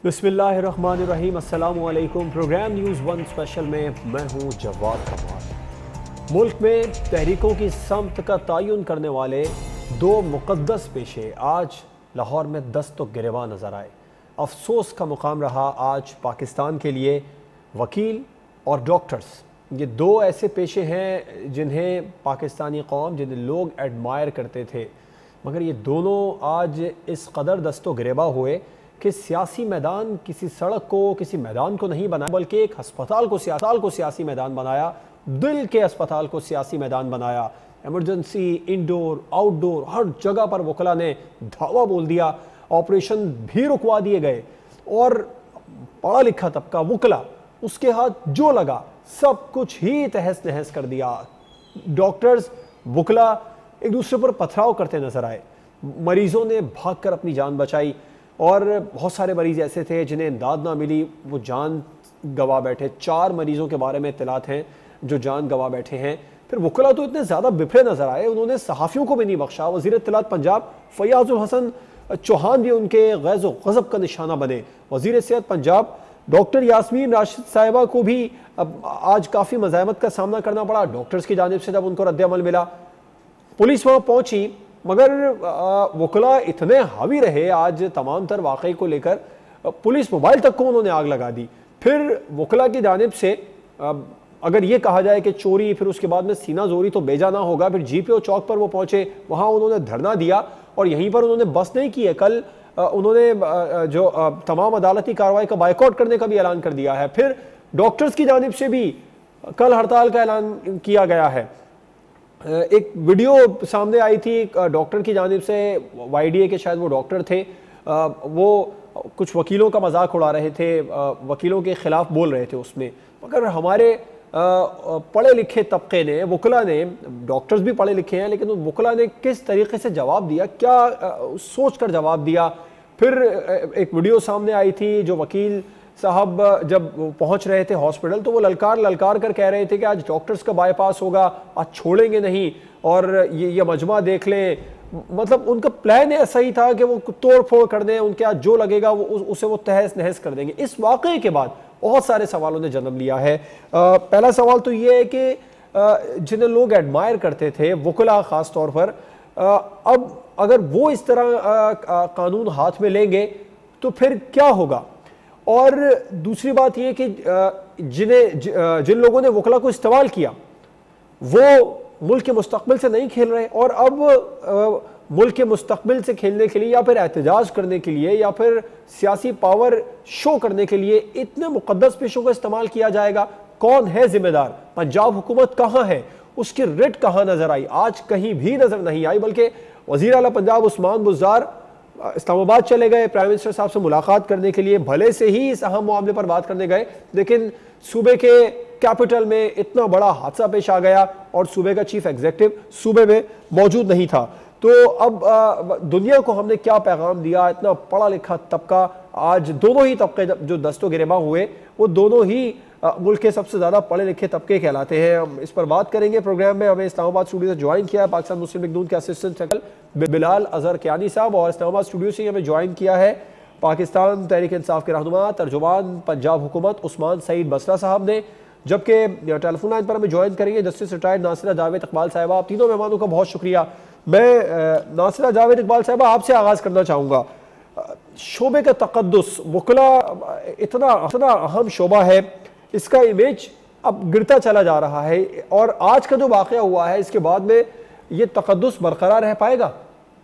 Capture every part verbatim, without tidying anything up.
बिस्मिल्लाहिर्रहमानिर्रहीम। अस्सलाम वालेकुम। प्रोग्राम न्यूज़ वन स्पेशल में मैं हूँ जवाद कमाल। मुल्क में तहरीकों की समत का तयन करने वाले दो मुक़द्दस पेशे आज लाहौर में दस्त व गिरवा नज़र आए। अफसोस का मुकाम रहा आज पाकिस्तान के लिए वकील और डॉक्टर्स, ये दो ऐसे पेशे हैं जिन्हें पाकिस्तानी कौम, जिन्हें लोग एडमायर करते थे, मगर ये दोनों आज इस कदर दस्तो गिरेबा हुए कि सियासी मैदान किसी सड़क को, किसी मैदान को नहीं बनाया, बल्कि एक अस्पताल को सियासी को सियासी मैदान बनाया, दिल के अस्पताल को सियासी मैदान बनाया। एमरजेंसी, इंडोर, आउटडोर, हर जगह पर वकला ने धावा बोल दिया, ऑपरेशन भी रुकवा दिए गए और पढ़ा लिखा तबका वकला उसके हाथ जो लगा सब कुछ ही तहस नहस कर दिया। डॉक्टर्स, वकला एक दूसरे पर पथराव करते नजर आए, मरीजों ने भागकर अपनी जान बचाई और बहुत सारे मरीज़ ऐसे थे जिन्हें इमदाद ना मिली, वो जान गवा बैठे। चार मरीज़ों के बारे में इत्तलात हैं जो जान गवा बैठे हैं। फिर वकला तो इतने ज़्यादा बिफरे नज़र आए, उन्होंने सहाफ़ियों को भी नहीं बख्शा। वज़ीर इत्तलात पंजाब फयाज़ुल हसन चौहान भी उनके गैज़ व ग़ज़ब का निशाना बने। वज़ीर सेहत पंजाब डॉक्टर यास्मीन राशिद साहिबा को भी अब आज काफ़ी मज़ाहमत का सामना करना पड़ा डॉक्टर्स की जानिब से जब उनको रद्द-ए-अमल मिला। पुलिस वहाँ पहुँची, मगर वकला इतने हावी रहे आज तमाम तर वाक़े को लेकर, पुलिस मोबाइल तक को उन्होंने आग लगा दी। फिर वकला की जानिब से अगर ये कहा जाए कि चोरी, फिर उसके बाद में सीना जोरी तो बेजा ना होगा। फिर जी पी ओ चौक पर वो पहुँचे, वहाँ उन्होंने धरना दिया और यहीं पर उन्होंने बस नहीं की है, कल उन्होंने जो तमाम अदालती कार्रवाई का बाइकआउट करने का भी ऐलान कर दिया है। फिर डॉक्टर्स की जानिब से भी कल हड़ताल का ऐलान किया गया है। एक वीडियो सामने आई थी डॉक्टर की जानिब से, वाई डी ए के शायद वो डॉक्टर थे, वो कुछ वकीलों का मजाक उड़ा रहे थे, वकीलों के ख़िलाफ़ बोल रहे थे उसमें। मगर हमारे पढ़े लिखे तबके ने, वकला ने, डॉक्टर्स भी पढ़े लिखे हैं, लेकिन उन वकला ने किस तरीके से जवाब दिया, क्या सोच कर जवाब दिया। फिर एक वीडियो सामने आई थी, जो वकील साहब जब पहुंच रहे थे हॉस्पिटल तो वो ललकार ललकार कर कह रहे थे कि आज डॉक्टर्स का बाईपास होगा, आज छोड़ेंगे नहीं, और ये ये मजमा देख लें। मतलब उनका प्लान ऐसा ही था कि वो तोड़ फोड़ कर दें, उनके आज जो लगेगा वो उसे वो तहस नहस कर देंगे। इस वाक़े के बाद बहुत सारे सवालों ने जन्म लिया है। आ, पहला सवाल तो ये है कि जिन्हें लोग एडमायर करते थे, वकला ख़ास तौर पर, आ, अब अगर वो इस तरह आ, आ, कानून हाथ में लेंगे तो फिर क्या होगा। और दूसरी बात यह कि जिन्हें जिन लोगों ने वकला को इस्तेमाल किया वो मुल्क के मुस्तकबिल से नहीं खेल रहे, और अब मुल्क के मुस्तकबिल से खेलने के लिए या फिर एहतजाज करने के लिए या फिर सियासी पावर शो करने के लिए इतने मुक़द्दस पेशों का इस्तेमाल किया जाएगा। कौन है जिम्मेदार? पंजाब हुकूमत कहाँ है? उसकी रिट कहाँ नजर आई? आज कहीं भी नजर नहीं आई, बल्कि वज़ीर आला पंजाब उस्मान बुज़दार इस्लामाबाद चले गए प्राइम मिनिस्टर साहब से मुलाकात करने के लिए, भले से ही इस अहम मामले पर बात करने गए, लेकिन सूबे के कैपिटल में इतना बड़ा हादसा पेश आ गया और सूबे का चीफ एग्जीक्यूटिव सूबे में मौजूद नहीं था। तो अब आ, दुनिया को हमने क्या पैगाम दिया? इतना पढ़ा लिखा तबका, आज दोनों ही तबके जो दस्तो गिरेबा हुए वो दोनों ही मुल्क के सबसे ज़्यादा पढ़े लिखे तबके कहलाते हैं। हम इस पर बात करेंगे प्रोग्राम में। हमें इस्लामाबाद स्टूडियो से ज्वाइन किया है पाकिस्तान मुस्लिम लीग नून के असिस्टेंट सेक्रेटरी बिलाल अजहर कियानी साहब, और इस्लामाबाद स्टूडियो से हमें ज्वाइन किया है पाकिस्तान तहरीक इंसाफ के रहनुमा तर्जुमान पंजाब हुकूमत उस्मान सईद बसरा साहब ने। जबकि टेलीफोन लाइन पर हमें ज्वाइन करेंगे जस्टिस रिटायर्ड नासिरा जावेद इकबाल साहिबा। आप तीनों मेहमानों का बहुत शुक्रिया। मैं नासिरा जावेद इकबाल साहिबा आपसे आगाज़ करना चाहूँगा। शोबे का तक़द्दुस, वकला इतना इतना अहम शोबा है, इसका इमेज अब गिरता चला जा रहा है, और आज का जो वाक़या हुआ है इसके बाद में ये तक़द्दुस बरकरार रह पाएगा?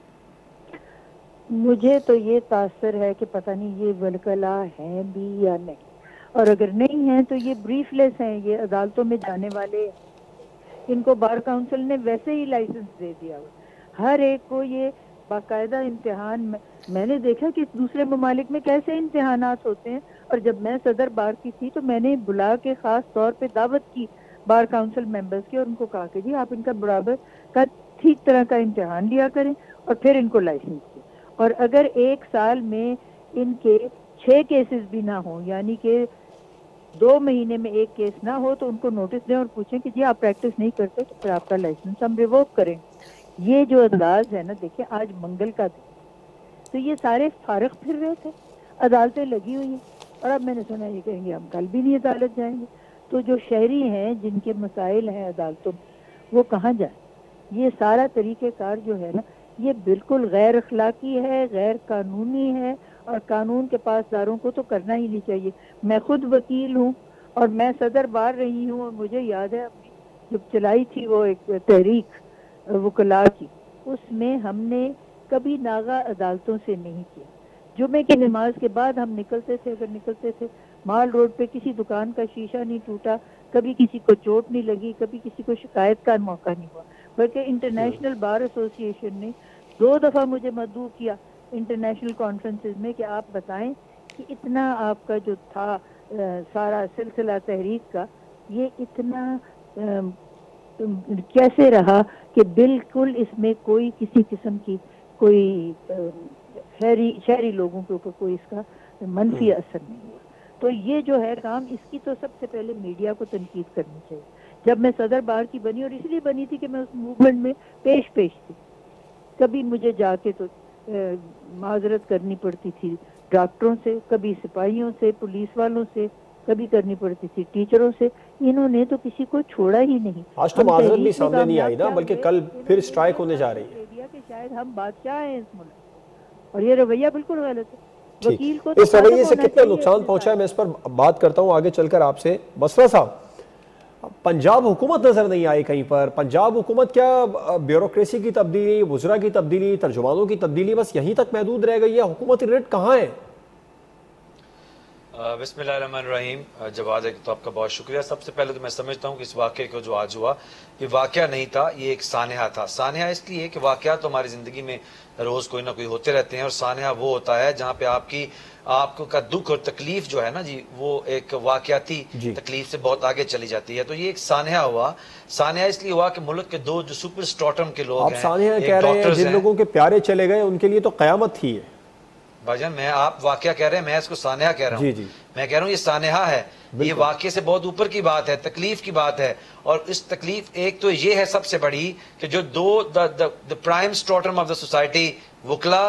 मुझे तो ये तासर है कि पता नहीं ये वकला हैं भी या नहीं, और अगर नहीं है तो ये ब्रीफलेस हैं, ये अदालतों में जाने वाले। इनको बार काउंसिल ने वैसे ही लाइसेंस दे दिया, हर एक को ये बाकायदा इम्तिहान में, मैंने देखा कि दूसरे ममालिक में कैसे इम्तिहानात होते हैं। और जब मैं सदर बार की थी तो मैंने बुला के ख़ास तौर पे दावत की बार काउंसिल मेंबर्स की, और उनको कहा कि जी आप इनका बराबर का ठीक तरह का इम्तिहान लिया करें और फिर इनको लाइसेंस दें। और अगर एक साल में इनके छः केसेस भी ना हो, यानी कि दो महीने में एक केस ना हो, तो उनको नोटिस दें और पूछें कि जी आप प्रैक्टिस नहीं करते तो फिर आपका लाइसेंस हम रिवोक करें। ये जो अंदाज है ना, देखिए आज मंगल का दिन, तो ये सारे फारिग फिर रहे थे। عدالتیں لگی ہوئی ہیں، اور اب میں نے سنا یہ کہیں گے ہم کل بھی نہیں عدالت جائیں گے. تو جو شہری ہیں جن کے مسائل ہیں عدالتوں میں وہ کہاں جائیں؟ یہ سارا طریقہ کار جو ہے نا یہ بالکل غیر اخلاقی ہے، غیر قانونی ہے، اور قانون کے پاسداروں کو تو کرنا ہی نہیں چاہیے. میں خود وکیل ہوں اور میں صدر بار رہی ہوں، اور مجھے یاد ہے اپنی جب چلائی تھی وہ ایک تحریک وکلاء کی، اس میں ہم نے کبھی ناغہ عدالتوں سے نہیں کیا. جمعے کی نماز کے بعد ہم نکلتے تھے، اگر نکلتے تھے مال روڈ پہ کسی دکان کا شیشہ نہیں ٹوٹا، کبھی کسی کو چوٹ نہیں لگی، کبھی کسی کو شکایت کا موقع نہیں ہوا. بلکہ انٹرنیشنل بار ایسوسی ایشن نے دو دفعہ مجھے مدعو کیا انٹرنیشنل کانفرنسز میں کہ آپ بتائیں کہ اتنا آپ کا جو تھا سارا سلسلہ تحریک کا یہ اتنا کیسے رہا کہ بالکل اس میں کوئی کسی قسم کی کوئی شہری شہری لوگوں کے اوپر کوئی اس کا منفی اثر نہیں ہوا. تو یہ جو ہے کام، اس کی تو سب سے پہلے میڈیا کو تنقید کرنی چاہیے. جب میں صدر بار کی بنی، اور اس لیے بنی تھی کہ میں اس موومنٹ میں پیش پیش تھی، کبھی مجھے جا کے تو معذرت کرنی پڑتی تھی ڈاکٹروں سے، کبھی سپاہیوں سے، پولیس والوں سے، کبھی کرنی پڑتی تھی ٹیچروں سے. انہوں نے تو کسی کو چھوڑا ہی نہیں. آج تو معذرت بھی سامنے نہیں آئی نا، بلکہ کل پھر اسٹرائک ہونے جا رہی ہے کہ شاید ہم بادشاہ ہیں اس ملک، اور یہ رویہ بالکل غلط ہے. وکیل کو اس رویے سے کتنا نقصان پہنچا ہے میں اس پر بات کرتا ہوں آگے چل کر آپ سے. بسرا صاحب، پنجاب حکومت نظر نہیں آئی کہیں پر. پنجاب حکومت کیا بیوروکریسی کی تبدیلی، وزراء کی تبدیلی، ترجمانوں کی تبدیلی بس یہیں تک محدود رہ گئی ہے؟ حکومت ریٹ کہاں ہے؟ بسم اللہ الرحمن الرحیم. جواد تو آپ کا بہت شکریہ. سب سے پہلے تو میں سمجھتا ہوں کہ اس واقعے کو جو آج ہوا یہ واقعہ نہیں تھا، یہ ایک سانحہ تھا. سانحہ اس لیے کہ واقعات تو ہماری زندگی میں روز کوئی نہ کوئی ہوتے رہتے ہیں، اور سانحہ وہ ہوتا ہے جہاں پہ آپ کی آپ کو کا دکھ اور تکلیف جو ہے نا جی وہ ایک واقعاتی جی. تکلیف سے بہت آگے چلی جاتی ہے. تو یہ ایک سانحہ ہوا. سانحہ اس لیے ہوا کہ ملک کے دو جو سپر سٹارٹم کے لوگ ہیں، آپ سانحہ کہہ رہے ہیں جن لوگوں کے پیارے چلے گئے ان کے لیے تو قیامت تھی ہے بھائی. میں آپ واقعہ کہہ رہے ہیں، میں اس کو سانحہ کہہ رہا ہوں. جی جی. میں کہہ رہا ہوں یہ سانحہ ہے، یہ واقعے سے بہت اوپر کی بات ہے، تکلیف کی بات ہے. اور اس تکلیف ایک تو یہ ہے سب سے بڑی کہ جو دو the prime stratum of the society وکلا،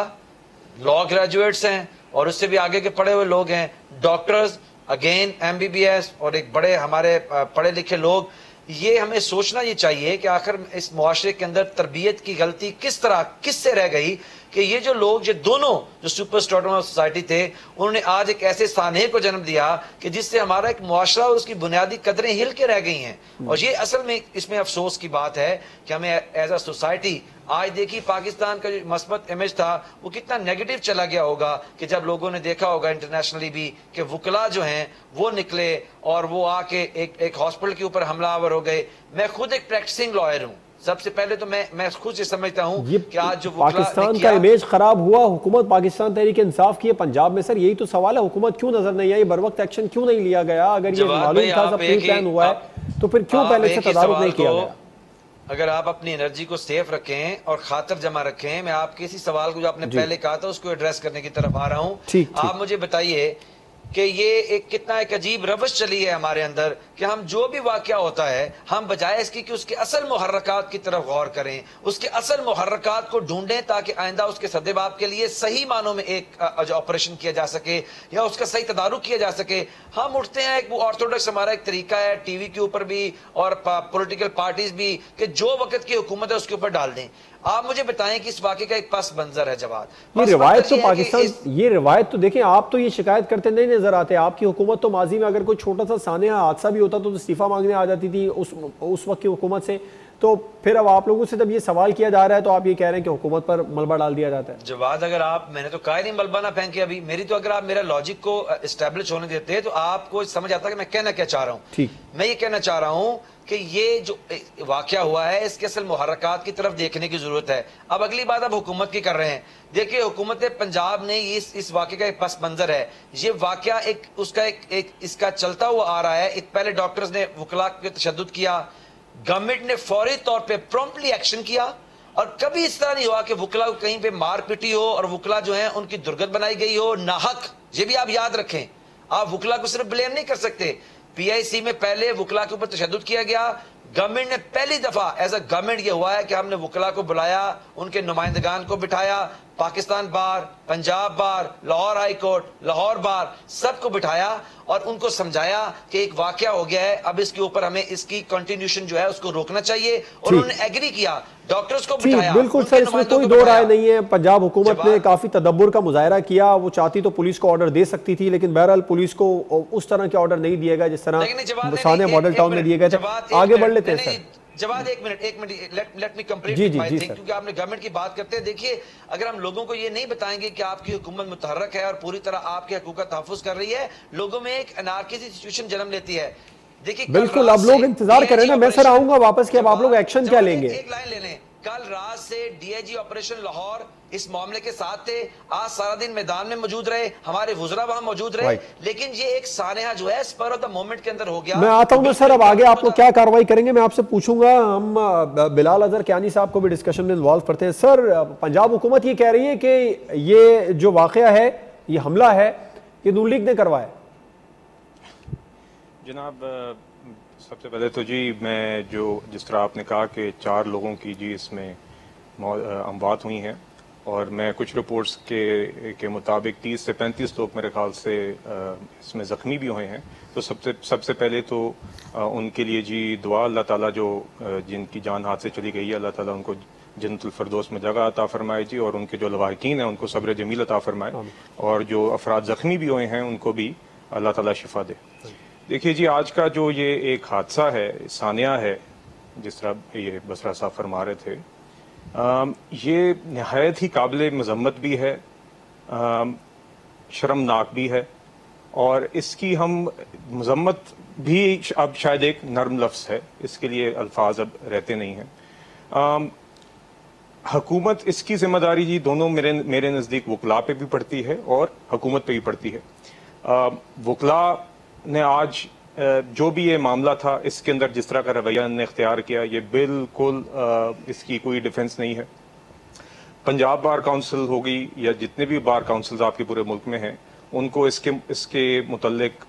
لا گریجویٹس ہیں اور اس سے بھی آگے کے پڑھے ہوئے لوگ ہیں، doctors, again M B B S, اور ایک بڑے ہمارے پڑھے لکھے لوگ. یہ ہمیں سوچنا یہ چاہیے کہ آخر اس معاشرے کے اندر تربیت کی غلطی کس طرح کس سے رہ گئی کہ یہ جو لوگ یہ دونوں جو سپر سٹارٹم آف سوسائٹی تھے انہوں نے آج ایک ایسے سانحے کو جنم دیا کہ جس سے ہمارا ایک معاشرہ اور اس کی بنیادی قدریں ہل کے رہ گئی ہیں. اور یہ اصل میں اس میں افسوس کی بات ہے کہ ہمیں ایز اے سوسائٹی آج دیکھی پاکستان کا جو مثبت امیج تھا وہ کتنا نیگیٹو چلا گیا ہوگا کہ جب لوگوں نے دیکھا ہوگا انٹرنیشنلی بھی کہ وکلا جو ہیں وہ نکلے اور وہ آ کے ایک ایک ہاسپٹل کے اوپر حملہ آور ہو گئے. میں خود ایک پریکٹسنگ لائر ہوں. سب سے پہلے تو میں میں خود سے سمجھتا ہوں کہ آج جو پاکستان کا امیج خراب ہوا، حکومت پاکستان تحریک انصاف کی ہے پنجاب میں. سر یہی تو سوال ہے، حکومت کیوں نظر نہیں آئی؟ بر وقت ایکشن کیوں نہیں لیا گیا؟ اگر یہ معلوم تھا سب پری پلان ہوا ہے تو پھر کیوں پہلے سے تدارک نہیں کیا گیا؟ اگر آپ اپنی انرجی کو سیف رکھیں اور خاطر جمع رکھیں، میں آپ کے اسی سوال کو جو آپ نے پہلے کہا تھا اس کو ایڈریس کرنے کی طرف آ رہا ہوں. آپ مجھے بتائیے کہ یہ ایک کتنا ایک عجیب روش چلی ہے ہمارے اندر کہ ہم جو بھی واقعہ ہوتا ہے ہم بجائے اس کی کہ اس کے اصل محرکات کی طرف غور کریں، اس کے اصل محرکات کو ڈھونڈیں تاکہ آئندہ اس کے سدباب کے لیے صحیح معنوں میں ایک جو آپریشن کیا جا سکے یا اس کا صحیح تدارک کیا جا سکے. ہم اٹھتے ہیں ایک وہ آرتھوڈکس ہمارا ایک طریقہ ہے ٹی وی کے اوپر بھی اور پولیٹیکل پارٹیز بھی کہ جو وقت کی حکومت ہے اس کے اوپر ڈال دیں. آپ مجھے بتائیں کہ اس واقعے کا ایک پس منظر ہے جواد. یہ روایت تو پاکستان یہ روایت تو دیکھیں، آپ تو یہ شکایت کرتے نہیں نظر آتے. آپ کی حکومت تو ماضی میں اگر کوئی چھوٹا سا سانحہ حادثہ بھی ہوتا تو استعفیٰ مانگنے آ جاتی تھی اس اس وقت کی حکومت سے. تو پھر اب آپ لوگوں سے جب یہ سوال کیا جا رہا ہے تو آپ یہ کہہ رہے ہیں کہ حکومت پر ملبہ ڈال دیا جاتا ہے. جواد اگر آپ میں نے تو کہا نہیں ملبہ نہ پھینکے ابھی میری تو اگر آپ میرا لاجک کو اسٹیبلش ہونے دیتے تو آپ کو سمجھ آتا کہ میں کہنا کیا چاہ رہا ہوں. ٹھیک، میں یہ کہنا چاہ رہا ہوں کہ یہ جو واقعہ ہوا ہے اس کے اصل محرکات کی طرف دیکھنے کی ضرورت ہے. اب اگلی بات اب حکومت کی کر رہے ہیں. دیکھیں حکومت پنجاب نے اس اس واقعے کا ایک پس منظر ہے. یہ واقعہ ایک اس کا ایک ایک اس کا چلتا ہوا آ رہا ہے. پہلے ڈاکٹرز نے وکلاء پہ تشدد کیا، گورنمنٹ نے فوری طور پہ پرومپٹلی ایکشن کیا، اور کبھی اس طرح نہیں ہوا کہ وکلاء کو کہیں پہ مار پیٹی ہو اور وکلاء جو ہیں ان کی درگت بنائی گئی ہو ناحق. یہ بھی آپ یاد رکھیں، آپ وکلاء کو صرف بلیم نہیں کر سکتے. پی آئی سی میں پہلے وکلاء کے اوپر تشدد کیا گیا. گورنمنٹ نے پہلی دفعہ ایز اے گورنمنٹ یہ ہوا ہے کہ ہم نے وکلاء کو بلایا، ان کے نمائندگان کو بٹھایا، Pakistan bar, Punjab bar, Lahore high court, Lahore bar, سب کو بٹھایا اور ان کو سمجھایا کہ ایک واقعہ ہو گیا ہے، اب اس کے اوپر ہمیں اس کی کنٹینیوشن جو ہے اس کو روکنا چاہیے، اور انہوں نے ایگری کیا، ڈاکٹرز کو بٹھایا۔ بالکل سر، اس میں کوئی دو رائے نہیں ہے، پنجاب حکومت نے کافی تدبر کا مظاہرہ کیا، وہ چاہتی تو پولیس کو آرڈر دے سکتی تھی، لیکن بہرحال پولیس کو اس طرح کے آرڈر نہیں دیے گئے جس طرح سانحہ ماڈل ٹاؤن میں دیے گئے تھے۔ آگے بڑھ لیتے ہیں سر۔ جواد ایک منٹ ایک minute let me complete my thing, کیونکہ آپ نے گورنمنٹ کی بات کرتے ہیں۔ دیکھیے اگر ہم لوگوں کو یہ نہیں بتائیں گے کہ آپ کی حکومت متحرک ہے اور پوری طرح آپ کے حقوق کا تحفظ کر رہی ہے، لوگوں میں ایک انارکی سچویشن جنم لیتی ہے۔ دیکھیے بالکل، اب لوگ انتظار کریں نا، میں سر آؤں گا واپس کہ اب آپ لوگ ایکشن کیا لیں گے۔ ایک لائن لے لیں، کل رات سے D I G operation Lahore اس معاملے کے ساتھ تھے، آج سارا دن میدان میں موجود رہے، ہمارے وزراء وہاں موجود رہے، لیکن یہ ایک سانحہ جو ہے اسپر آف دا مومنٹ کے اندر ہو گیا۔ میں آتا ہوں نا سر، اب آگے آپ لوگ کیا کارروائی کریں گے میں آپ سے پوچھوں گا۔ ہم بلال اظہر کیانی صاحب کو بھی ڈسکشن میں انوالو کرتے ہیں۔ سر، پنجاب حکومت یہ کہہ رہی ہے کہ یہ جو واقعہ ہے، یہ حملہ ہے، یہ نون لیگ نے کروایا۔ جناب سب سے پہلے تو جی میں جو جس طرح آپ نے کہا کہ چار لوگوں کی جی اس میں اموات ہوئی ہیں، اور میں کچھ رپورٹس کے کے مطابق تیس سے پینتیس لوگ میرے خیال سے اس میں زخمی بھی ہوئے ہیں، تو سب سے سب سے پہلے تو ان کے لیے جی دعا، اللہ تعالیٰ جو جن کی جان ہاتھ سے چلی گئی ہے، اللہ تعالیٰ ان کو جنت الفردوس میں جگہ عطا فرمائے جی، اور ان کے جو لواحقین ہیں ان کو صبر جمیل عطا فرمائے، اور جو افراد زخمی بھی ہوئے ہیں ان کو بھی اللہ تعالیٰ شفا دے۔ دیکھیے جی، آج کا جو یہ ایک حادثہ ہے، سانحہ ہے، جس طرح یہ بسرا صاحب فرما رہے تھے، یہ نہایت ہی قابل مذمت بھی ہے، شرمناک بھی ہے، اور اس کی ہم مذمت بھی اب شاید ایک نرم لفظ ہے، اس کے لیے الفاظ اب رہتے نہیں ہیں۔ حکومت اس کی ذمہ داری جی دونوں میرے میرے نزدیک وکلاء پہ بھی پڑتی ہے اور حکومت پہ بھی پڑتی ہے۔ وکلاء نے آج جو بھی یہ معاملہ تھا، اس کے اندر جس طرح کا رویہ نے اختیار کیا، یہ بالکل اس کی کوئی ڈیفنس نہیں ہے۔ پنجاب بار کونسل ہوگی یا جتنے بھی بار کونسلز آپ کے پورے ملک میں ہیں، ان کو اس کے اس کے متعلق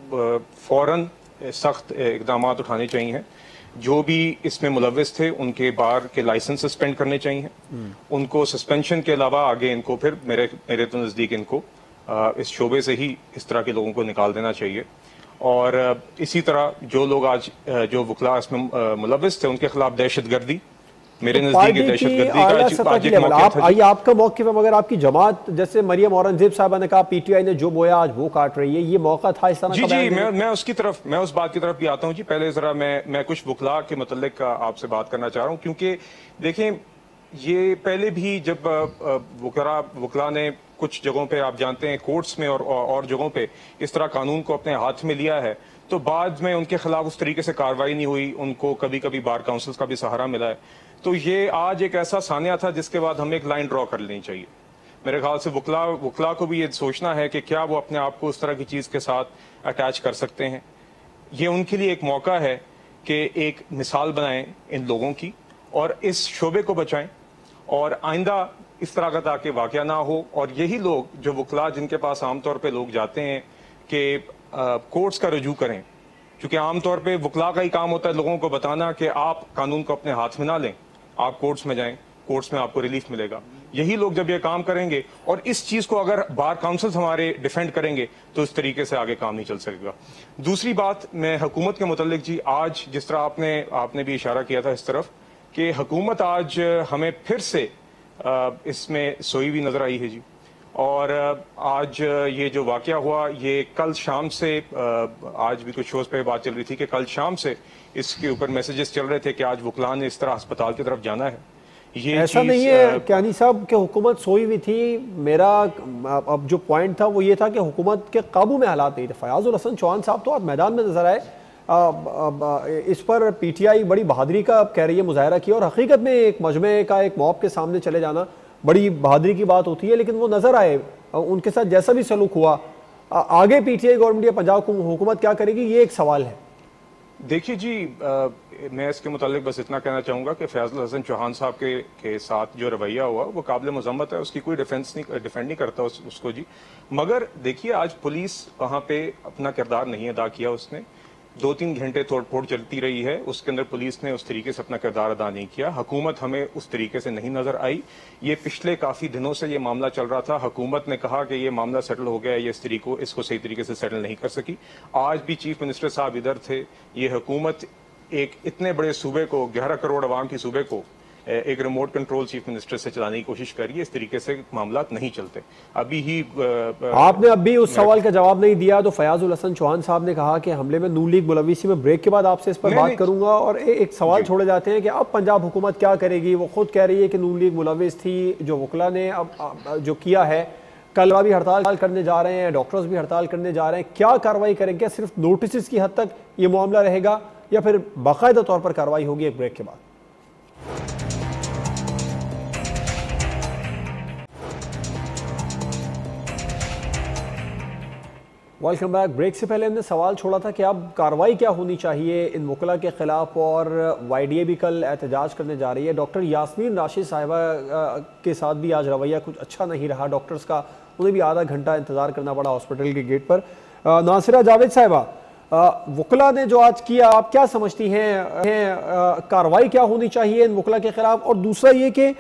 فوراً سخت اقدامات اٹھانے چاہیے ہیں۔ جو بھی اس میں ملوث تھے ان کے بار کے لائسنس سسپینڈ کرنے چاہیے، ان کو سسپینشن کے علاوہ آگے ان کو پھر میرے میرے تو نزدیک ان کو اس شعبے سے ہی اس طرح کے لوگوں کو نکال دینا چاہیے، اور اسی طرح جو لوگ آج جو وکلاء اس میں ملوث تھے ان کے خلاف دہشت گردی، میرے نزدیک دہشت گردی کا آج ایک موقع تھا۔ آئیے آپ کا موقف ہے، مگر آپ کی جماعت جیسے مریم اورنگزیب صاحبہ نے کہا پی ٹی آئی نے جو بویا آج وہ کاٹ رہی ہے، یہ موقع تھا اس طرح؟ جی جی میں میں اس کی طرف میں اس بات کی طرف بھی آتا ہوں جی۔ پہلے ذرا میں میں کچھ وکلاء کے متعلق آپ سے بات کرنا چاہ رہا ہوں، کیونکہ دیکھیں یہ پہلے بھی جب وکلاء وکلاء نے کچھ جگہوں پہ آپ جانتے ہیں کورٹس میں اور اور جگہوں پہ اس طرح قانون کو اپنے ہاتھ میں لیا ہے، تو بعد میں ان کے خلاف اس طریقے سے کارروائی نہیں ہوئی، ان کو کبھی کبھی بار کاؤنسلز کا بھی سہارا ملا ہے۔ تو یہ آج ایک ایسا سانحہ تھا جس کے بعد ہمیں ایک لائن ڈرا کر لینی چاہیے۔ میرے خیال سے وکلاء وکلاء کو بھی یہ سوچنا ہے کہ کیا وہ اپنے آپ کو اس طرح کی چیز کے ساتھ اٹیچ کر سکتے ہیں۔ یہ ان کے لیے ایک موقع ہے کہ ایک مثال بنائیں ان لوگوں کی اور اس شعبے کو بچائیں، اور آئندہ اس طرح کا تاکہ واقعہ نہ ہو۔ اور یہی لوگ جو وکلاء جن کے پاس عام طور پہ لوگ جاتے ہیں کہ کورٹس کا رجوع کریں، کیونکہ عام طور پہ وکلاء کا ہی کام ہوتا ہے لوگوں کو بتانا کہ آپ قانون کو اپنے ہاتھ میں نہ لیں، آپ کورٹس میں جائیں، کورٹس میں آپ کو ریلیف ملے گا۔ یہی لوگ جب یہ کام کریں گے اور اس چیز کو اگر بار کاؤنسلز ہمارے ڈیفینڈ کریں گے تو اس طریقے سے آگے کام نہیں چل سکے گا۔ دوسری بات میں حکومت کے متعلق جی، آج جس طرح آپ نے آپ نے بھی اشارہ کیا تھا اس طرف کہ حکومت آج ہمیں پھر سے اس میں سوئی ہوئی نظر آئی ہے جی، اور آج یہ جو واقعہ ہوا یہ کل شام سے، آج بھی کچھ شوز پہ بات چل رہی تھی کہ کل شام سے اس کے اوپر میسیجز چل رہے تھے کہ آج وکلاء نے اس طرح ہسپتال کی طرف جانا ہے۔ یہ ایسا نہیں ہے کیانی صاحب کہ حکومت سوئی ہوئی تھی، میرا اب جو پوائنٹ تھا وہ یہ تھا کہ حکومت کے قابو میں حالات نہیں تھے۔ فیاض الحسن چوہان صاحب تو آج میدان میں نظر آئے، اس پر پی ٹی آئی بڑی بہادری کا کہہ رہی ہے مظاہرہ کیا، اور حقیقت میں ایک مجمع کا ایک موب کے سامنے چلے جانا بڑی بہادری کی بات ہوتی ہے، لیکن وہ نظر آئے، ان کے ساتھ جیسا بھی سلوک ہوا۔ آگے پی ٹی آئی گورنمنٹ یا پنجاب حکومت کیا کرے گی، یہ ایک سوال ہے۔ دیکھیے جی، میں اس کے متعلق بس اتنا کہنا چاہوں گا کہ فیاض الحسن چوہان صاحب کے کے ساتھ جو رویہ ہوا وہ قابل مذمت ہے، اس کی کوئی ڈیفینس نہیں ڈیفینڈ نہیں کرتا اس, اس کو جی۔ مگر دیکھیے آج پولیس وہاں پہ اپنا کردار نہیں ادا کیا اس نے، دو تین گھنٹے توڑ پھوڑ چلتی رہی ہے، اس کے اندر پولیس نے اس طریقے سے اپنا کردار ادا نہیں کیا، حکومت ہمیں اس طریقے سے نہیں نظر آئی۔ یہ پچھلے کافی دنوں سے یہ معاملہ چل رہا تھا، حکومت نے کہا کہ یہ معاملہ سیٹل ہو گیا ہے، یہ اس طریقے اس کو صحیح طریقے سے سیٹل نہیں کر سکی۔ آج بھی چیف منسٹر صاحب ادھر تھے، یہ حکومت ایک اتنے بڑے صوبے کو، گیارہ کروڑ عوام کی صوبے کو ایک ریموٹ کنٹرول چیف منسٹر سے چلانے کی کوشش کری ہے، اس طریقے سے معاملات نہیں چلتے۔ ابھی ہی آپ نے اب بھی اس سوال کا جواب نہیں دیا، تو فیاض الحسن چوہان صاحب نے کہا کہ حملے میں نون لیگ ملوثی، میں بریک کے بعد آپ سے اس پر بات کروں گا۔ اور ایک سوال چھوڑے جاتے ہیں کہ اب پنجاب حکومت کیا کرے گی؟ وہ خود کہہ رہی ہے کہ نون لیگ ملوث تھی، جو وکلا نے اب جو کیا ہے، کل بھی ہڑتال کرنے جا رہے ہیں، ڈاکٹرز بھی ہڑتال کرنے جا رہے ہیں، کیا کارروائی کریں گے؟ صرف نوٹسز کی حد تک یہ معاملہ رہے گا یا پھر باقاعدہ طور پر کارروائی ہوگی ایک بریک کے بعد؟ Welcome back. بریک سے پہلے ہم نے سوال چھوڑا تھا کہ اب کارروائی کیا ہونی چاہیے ان وکلا کے خلاف، اور وائی ڈی اے بھی کل احتجاج کرنے جا رہی ہے۔ ڈاکٹر یاسمین راشد صاحبہ کے ساتھ بھی آج رویہ کچھ اچھا نہیں رہا ڈاکٹرز کا، انہیں بھی آدھا گھنٹہ انتظار کرنا پڑا ہاسپٹل کے گیٹ پر۔ ناصرہ جاوید صاحبہ، وکلا نے جو آج کیا، آپ کیا سمجھتی ہیں کارروائی کیا ہونی چاہیے ان وکلا کے خلاف؟ اور دوسرا یہ کہ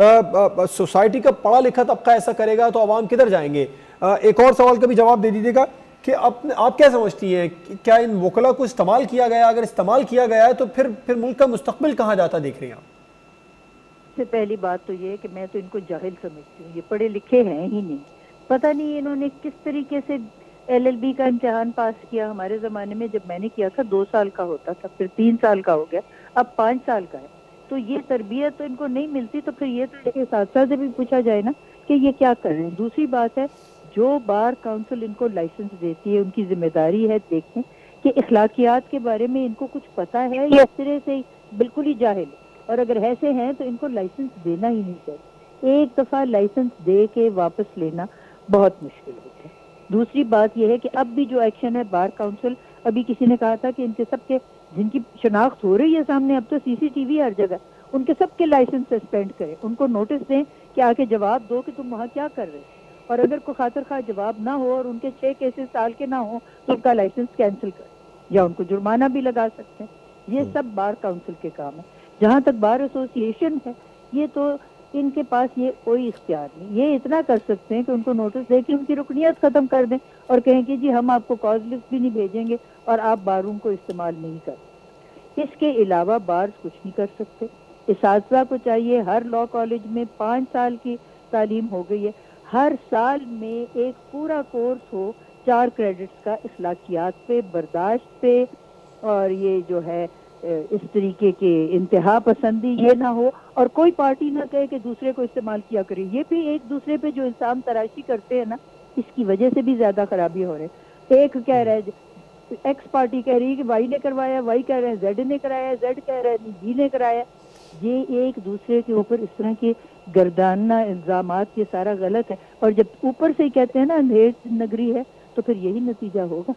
سوسائٹی کا پڑھا لکھا طبقہ ایسا کرے گا تو عوام کدھر جائیں گے؟ ایک اور سوال کا بھی جواب دے دیجیے گا کہ آپ کیا سمجھتی ہیں، کیا ان وکلا کو استعمال کیا گیا؟ اگر استعمال کیا گیا ہے تو پھر پھر ملک کا مستقبل کہاں جاتا دیکھ رہی ہیں آپ؟ سب سے پہلی بات تو یہ ہے کہ میں تو ان کو جاہل سمجھتی ہوں، یہ پڑھے لکھے ہیں ہی نہیں، پتہ نہیں انہوں نے کس طریقے سے ایل ایل بی کا امتحان پاس کیا۔ ہمارے زمانے میں جب میں نے کیا تھا دو سال کا ہوتا تھا، پھر تین سال کا ہو گیا، اب پانچ سال کا ہے۔ تو یہ تربیت تو ان کو نہیں ملتی، تو پھر یہ تو اساتذہ سے بھی پوچھا جائے نا کہ یہ کیا کر رہے ہیں۔ دوسری بات ہے، جو بار کاؤنسل ان کو لائسنس دیتی ہے، ان کی ذمہ داری ہے دیکھیں کہ اخلاقیات کے بارے میں ان کو کچھ پتہ ہے یا اس طرح سے بالکل ہی جاہل ہے، اور اگر ایسے ہیں تو ان کو لائسنس دینا ہی نہیں چاہیے۔ ایک دفعہ لائسنس دے کے واپس لینا بہت مشکل ہوتا ہے۔ دوسری بات یہ ہے کہ اب بھی جو ایکشن ہے بار کاؤنسل، ابھی کسی نے کہا تھا کہ ان کے سب کے جن کی شناخت ہو رہی ہے سامنے، اب تو سی سی ٹی وی ہر جگہ، ان کے سب کے لائسنس سسپینڈ کریں، ان کو نوٹس دیں کہ آ کے جواب دو کہ تم وہاں کیا کر رہے، اور اگر کوئی خاطر خواہ جواب نہ ہو اور ان کے چھ کیسز سال کے نہ ہو تو ان کا لائسنس کینسل کریں یا ان کو جرمانہ بھی لگا سکتے ہیں۔ یہ سب بار کاؤنسل کے کام ہے۔ جہاں تک بار ایسوسی ایشن ہے، یہ تو ان کے پاس یہ کوئی اختیار نہیں، یہ اتنا کر سکتے ہیں کہ ان کو نوٹس دے کے ان کی رکنیت ختم کر دیں اور کہیں کہ جی ہم آپ کو کاز لسٹ بھی نہیں بھیجیں گے اور آپ بار روم کو استعمال نہیں کریں۔ اس کے علاوہ بارز کچھ نہیں کر سکتے۔ اساتذہ کو چاہیے، ہر لاء کالج میں پانچ سال کی تعلیم ہو گئی ہے، ہر سال میں ایک پورا کورس ہو چار کریڈٹس کا اخلاقیات پہ، برداشت پہ، اور یہ جو ہے اس طریقے کے انتہا پسندی یہ نہ ہو، اور کوئی پارٹی نہ کہے کہ دوسرے کو استعمال کیا کرے۔ یہ بھی ایک دوسرے پہ جو الزام تراشی کرتے ہیں نا، اس کی وجہ سے بھی زیادہ خرابی ہو رہے ہیں۔ ایک کہہ رہا ہے، ایکس پارٹی کہہ رہی ہے کہ وائی نے کروایا، وائی کہہ رہے ہیں زیڈ نے کرایا، زیڈ کہہ رہے ہیں جی نے کرایا۔ یہ ایک دوسرے کے اوپر اس طرح کے گردانہ الزامات، یہ سارا غلط ہے، اور جب اوپر سے ہی کہتے ہیں نا اندھیر نگری ہے تو پھر یہی نتیجہ ہوگا۔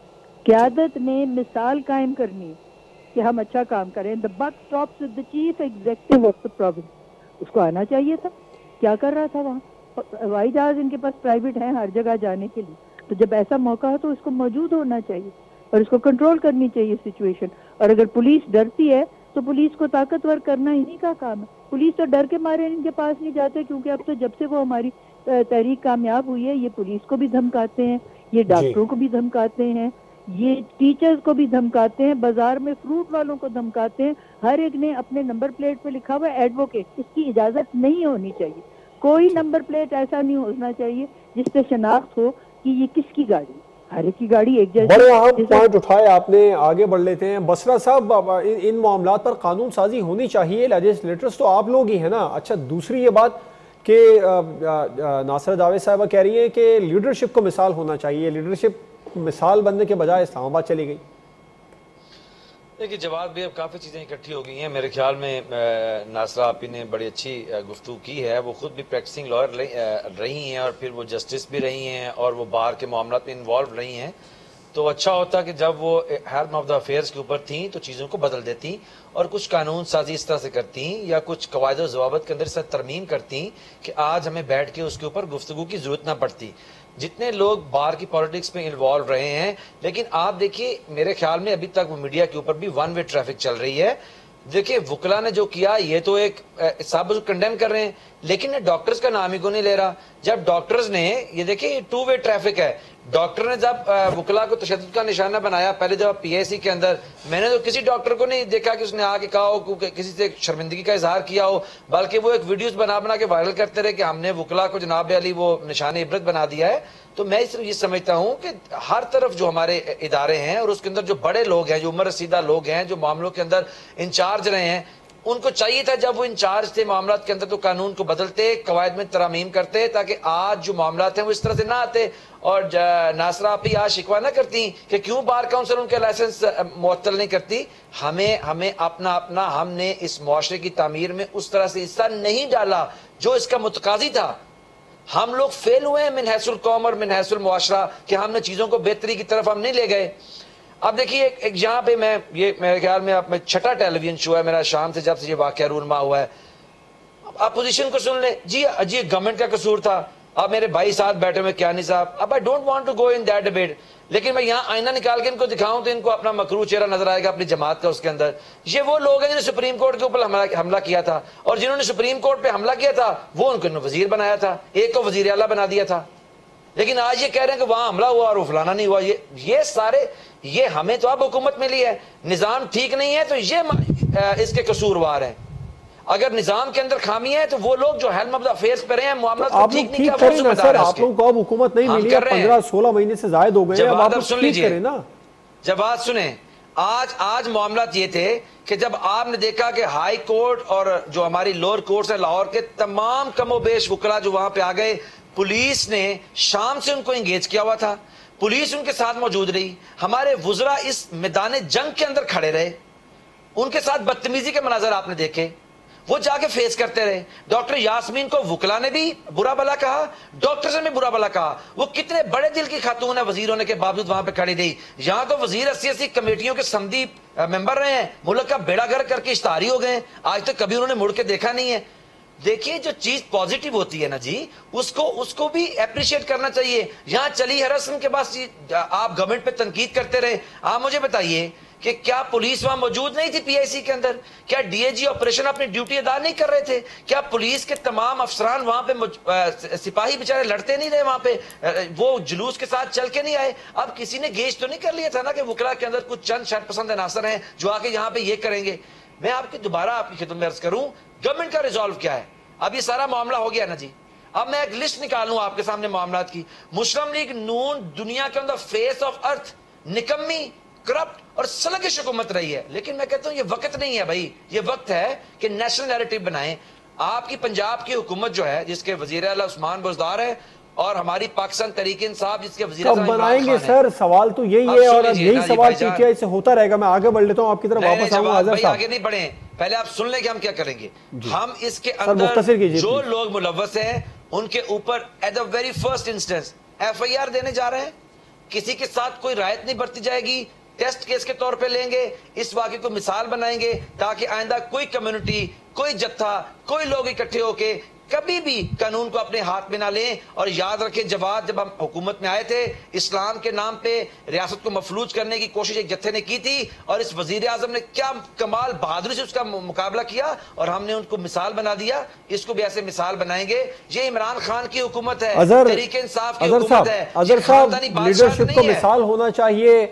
قیادت نے مثال قائم کرنی کہ ہم اچھا کام کریں۔ the buck stops with the chief executive of the province۔ اس کو آنا چاہیے تھا، کیا کر رہا تھا وہاں؟ ہوائی جہاز ان کے پاس پرائیویٹ ہیں ہر جگہ جانے کے لیے، تو جب ایسا موقع ہو تو اس کو موجود ہونا چاہیے اور اس کو کنٹرول کرنی چاہیے سچویشن۔ اور اگر پولیس ڈرتی ہے تو پولیس کو طاقتور کرنا انہی کا کام ہے۔ پولیس تو ڈر کے مارے ان کے پاس نہیں جاتے، کیونکہ اب تو جب سے وہ ہماری تحریک کامیاب ہوئی ہے، یہ پولیس کو بھی دھمکاتے ہیں، یہ ڈاکٹروں کو بھی دھمکاتے ہیں، یہ ٹیچرز کو بھی دھمکاتے ہیں، بازار میں فروٹ والوں کو دھمکاتے ہیں۔ ہر ایک نے اپنے نمبر پلیٹ پہ لکھا ہوا ہے ایڈوکیٹ، اس کی اجازت نہیں ہونی چاہیے۔ کوئی نمبر پلیٹ ایسا نہیں ہونا چاہیے جس سے شناخت ہو کہ یہ کس کی گاڑی، ہر ایک کی گاڑی ایک جیسی۔ بڑے اہم پوائنٹ اٹھائے آپ نے، آگے بڑھ لیتے ہیں۔ بسرا صاحب، ان معاملات پر قانون سازی ہونی چاہیے، لیجسلیٹرز تو آپ لوگ ہی ہیں نا۔ اچھا، دوسری یہ بات کہ ناصرہ جاوید صاحبہ کہہ رہی ہیں کہ لیڈرشپ کو مثال ہونا چاہیے، لیڈرشپ مثال بننے کے بجائے اسلام آباد چلی گئی۔ دیکھیے، جواب بھی اب کافی چیزیں اکٹھی ہو گئی ہیں۔ میرے خیال میں ناصرہ آپی نے بڑی اچھی گفتگو کی ہے۔ وہ خود بھی پریکٹسنگ لائر رہی ہیں اور پھر وہ جسٹس بھی رہی ہیں اور وہ بار کے معاملات میں انوالو رہی ہیں۔ تو اچھا ہوتا کہ جب وہ ہیلم آف دا افیئرس کے اوپر تھیں تو چیزوں کو بدل دیتی اور کچھ قانون سازی اس طرح سے کرتی یا کچھ قواعد و ضوابط کے اندر سے ترمیم کرتی کہ آج ہمیں بیٹھ کے اس کے اوپر گفتگو کی ضرورت نہ پڑتی۔ جتنے لوگ بار کی پالیٹکس میں انوالو رہے ہیں، لیکن آپ دیکھیے میرے خیال میں ابھی تک وہ میڈیا کے اوپر بھی ون وے ٹریفک چل رہی ہے. دیکھیں وکلا نے جو کیا یہ تو ایک صاحب کنڈیم کر رہے ہیں، لیکن ڈاکٹرز کا نام ہی کو نہیں لے رہا. جب ڈاکٹرز نے یہ دیکھیں یہ ٹو وے ٹریفک ہے. ڈاکٹر نے جب وکلا کو تشدد کا نشانہ بنایا پہلے جب پی ایس سی کے اندر، میں نے تو کسی ڈاکٹر کو نہیں دیکھا کہ اس نے آ کے کہا ہو کسی سے شرمندگی کا اظہار کیا ہو، بلکہ وہ ایک ویڈیوز بنا بنا کے وائرل کرتے رہے کہ ہم نے وکلا کو جناب علی وہ نشان عبرت بنا دیا ہے. تو میں صرف یہ سمجھتا ہوں کہ ہر طرف جو ہمارے ادارے ہیں اور اس کے اندر جو بڑے لوگ ہیں، جو عمر رسیدہ لوگ ہیں، جو معاملوں کے اندر انچارج رہے ہیں، ان کو چاہیے تھا جب وہ انچارج تھے معاملات کے اندر تو قانون کو بدلتے، قواعد میں ترامیم کرتے، تاکہ آج جو معاملات ہیں وہ اس طرح سے نہ آتے. اور ناصرہ آپ ہی آج شکوہ نہ کرتی کہ کیوں بار کاؤنسل ان کے لائسنس معطل نہیں کرتی. ہمیں ہمیں اپنا اپنا ہم نے اس معاشرے کی تعمیر میں اس طرح سے حصہ نہیں ڈالا جو اس کا متقاضی تھا. ہم لوگ فیل ہوئے ہیں من حیث القوم اور من حیث المعاشرہ کہ ہم نے چیزوں کو بہتری کی طرف ہم نہیں لے گئے. اب دیکھیے ایک یہاں پہ میں یہ میرے خیال میں اب میں چھٹا ٹیلی ویژن شو ہے میرا شام سے جب سے یہ واقعہ رونما ہوا ہے. اپوزیشن کو سن لیں جی جی گورنمنٹ کا قصور تھا. اب میرے بھائی ساتھ بیٹھے ہوئے کیا نہیں صاحب، اب I don't want to go in that debate, لیکن میں یہاں آئینہ نکال کے ان کو دکھاؤں تو ان کو اپنا مکروہ چہرہ نظر آئے گا اپنی جماعت کا. اس کے اندر یہ وہ لوگ ہیں جنہوں نے سپریم کورٹ کے اوپر حملہ کیا تھا، اور جنہوں نے سپریم کورٹ پہ حملہ کیا تھا وہ ان کو وزیر بنایا تھا، ایک کو وزیر اعلیٰ بنا دیا تھا. لیکن آج یہ کہہ رہے ہیں کہ وہاں حملہ ہوا اور وہ فلانا نہیں ہوا. یہ یہ سارے یہ ہمیں تو اب حکومت ملی ہے، نظام ٹھیک نہیں ہے تو یہ اس کے قصوروار ہیں. اگر نظام کے اندر خامی ہے تو وہ لوگ جو ہیلم آف دا افیئرز پہ رہے ہیں معاملات کو ٹھیک نہیں کیا وہ ذمہ دار ہے. آپ لوگوں کو اب حکومت نہیں ملی ہے، پندرہ سولہ مہینے سے زائد ہو گئے ہیں، اب آپ سن لیجئے جب بات سنیں. آج آج معاملات یہ تھے کہ جب آپ نے دیکھا کہ ہائی کورٹ اور جو ہماری لوور کورٹس ہیں لاہور کے تمام کم و بیش وکلا جو وہاں پہ آ گئے، پولیس نے شام سے ان کو انگیج کیا ہوا تھا، پولیس ان کے ساتھ موجود رہی، ہمارے وزراء اس میدان جنگ کے اندر کھڑے رہے، ان کے ساتھ بدتمیزی کے مناظر آپ نے دیکھے، وہ جا کے فیس کرتے رہے. ڈاکٹر یاسمین کو وکلا نے بھی برا بلا کہا، ڈاکٹر نے بھی برا بلا کہا. وہ کتنے بڑے دل کی خاتون ہے وزیر ہونے کے باوجود وہاں پہ کھڑی رہی. یہاں تو وزیر اسی اسی کمیٹیوں کے سمدی ممبر رہے ہیں، ملک کا بیڑا گرک کر کے اشتہاری ہو گئے، آج تک کبھی انہوں نے مڑ کے دیکھا نہیں ہے. دیکھیے جو چیز پازیٹیو ہوتی ہے نا جی اس کو اس کو بھی اپریشیٹ کرنا چاہیے. یہاں چلی ہراسن کے بعد آپ گورنمنٹ پہ تنقید کرتے رہے. آپ مجھے بتائیے کہ کیا پولیس وہاں موجود نہیں تھی پی آئی سی کے اندر؟ کیا ڈی اے جی آپریشن اپنی ڈیوٹی ادا نہیں کر رہے تھے؟ کیا پولیس کے تمام افسران وہاں پہ سپاہی بیچارے لڑتے نہیں رہے وہاں پہ؟ وہ جلوس کے ساتھ چل کے نہیں آئے؟ اب کسی نے گیج تو نہیں کر لیا تھا نا کہ وکلا کے اندر کچھ چند شرط پسند عناصر ہیں جو آ کے یہاں پہ یہ کریں گے؟ میں آپ کی دوبارہ آپ کی خدمت میں عرض کروں گورنمنٹ کا ریزالو کیا ہے؟ اب یہ سارا معاملہ ہو گیا نا جی. اب میں ایک لسٹ نکالوں آپ کے سامنے معاملات کی. مسلم لیگ نون دنیا کے اندر فیس آف ارتھ نکمی کرپٹ اور سلگش حکومت رہی ہے، لیکن میں کہتا ہوں یہ وقت نہیں ہے بھائی، یہ وقت ہے کہ نیشنل نیریٹو بنائیں. آپ کی پنجاب کی حکومت جو ہے جس کے وزیر اعلیٰ عثمان بزدار ہے اور ہماری پاکستان تحریک انصاف جس کے وزیر اعظم بنائیں گے سر، سوال تو یہی ہے اور یہی سوال پی ٹی آئی سے ہوتا رہے گا. میں آگے بڑھ لیتا ہوں، آپ کی طرف واپس آؤں گا. بھائی آگے نہیں بڑھیں، پہلے آپ سن لیں کہ ہم کیا کریں گے. ہم اس کے اندر جو لوگ ملوث ہیں ان کے اوپر at the very first instance F I R دینے جا رہے ہیں. کسی کے ساتھ کوئی رعایت نہیں برتی جائے گی، ٹیسٹ کیس کے طور پہ لیں گے، اس واقعے کو مثال بنائیں گے تاکہ آئندہ کوئی کمیونٹی، کوئی جتھا، کوئی لوگ اکٹھے ہو کے کبھی بھی قانون کو اپنے ہاتھ میں نہ لیں. اور یاد رکھیں جواد جب ہم حکومت میں آئے تھے اسلام کے نام پہ ریاست کو مفلوج کرنے کی کوشش ایک جتھے نے کی تھی اور اس وزیر اعظم نے کیا کمال بہادری سے اس کا مقابلہ کیا اور ہم نے ان کو مثال بنا دیا. اس کو بھی ایسے مثال بنائیں گے. یہ عمران خان کی حکومت ہے، تحریک انصاف کی حکومت ہے. اظہر صاحب لیڈرشپ کو مثال ہونا چاہیے